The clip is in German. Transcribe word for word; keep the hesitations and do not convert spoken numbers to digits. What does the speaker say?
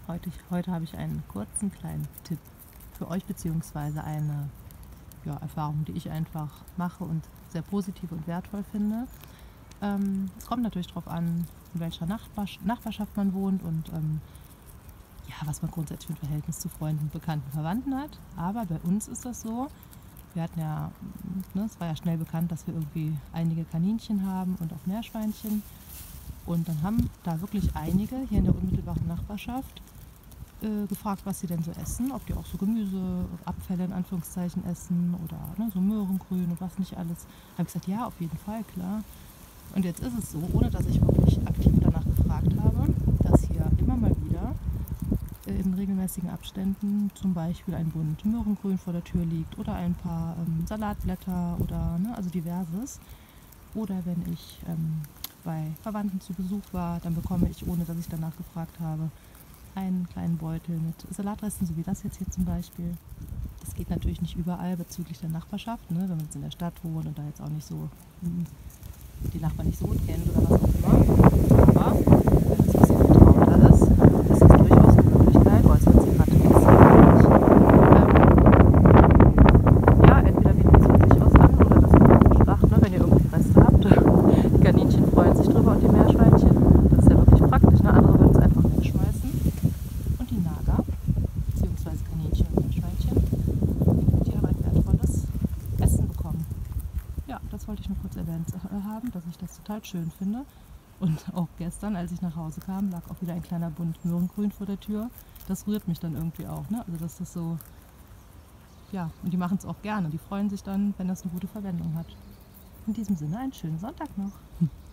Heute, heute habe ich einen kurzen kleinen Tipp für euch, beziehungsweise eine ja, Erfahrung, die ich einfach mache und sehr positiv und wertvoll finde. Ähm, es kommt natürlich darauf an, in welcher Nachbars Nachbarschaft man wohnt und ähm, ja, was man grundsätzlich für ein Verhältnis zu Freunden, Bekannten, Verwandten hat. Aber bei uns ist das so, wir hatten ja, ne, es war ja schnell bekannt, dass wir irgendwie einige Kaninchen haben und auch Meerschweinchen. Und dann haben da wirklich einige hier in der unmittelbaren Nachbarschaft äh, gefragt, was sie denn so essen, ob die auch so Gemüse, Abfälle in Anführungszeichen essen oder ne, so Möhrengrün und was nicht alles. Da habe ich gesagt, ja, auf jeden Fall, klar. Und jetzt ist es so, ohne dass ich wirklich aktiv danach gefragt habe, dass hier immer mal wieder äh, in regelmäßigen Abständen zum Beispiel ein Bund Möhrengrün vor der Tür liegt oder ein paar ähm, Salatblätter oder ne, also diverses. Oder wenn ich ähm, bei Verwandten zu Besuch war, dann bekomme ich, ohne dass ich danach gefragt habe, einen kleinen Beutel mit Salatresten, so wie das jetzt hier zum Beispiel. Das geht natürlich nicht überall bezüglich der Nachbarschaft, ne? Wenn man jetzt in der Stadt wohnt und da jetzt auch nicht so hm, die Nachbarn nicht so gut kennt oder was auch immer. Aber wenn es ein bisschen vertrauter ist, ist das durchaus eine Möglichkeit. Oh, jetzt wird sie gerade ein bisschen ähm, ja, entweder bieten sie sich was an oder das man sagt, ne, wenn ihr irgendwie Reste habt. Die Kaninchen freuen sich drüber und die Meerschweinchen. Das ist ja wirklich praktisch, ne? Andere würden es einfach wegschmeißen. Und die Nager, beziehungsweise Kaninchen und Meerschweinchen, die haben ein wertvolles Essen bekommen. Ja, das wollte ich nur kurz erwähnt haben, dass ich das total schön finde. Und auch gestern, als ich nach Hause kam, lag auch wieder ein kleiner Bund Möhrengrün vor der Tür. Das rührt mich dann irgendwie auch, ne? Also dass das so, ja, und die machen es auch gerne. Die freuen sich dann, wenn das eine gute Verwendung hat. In diesem Sinne, einen schönen Sonntag noch.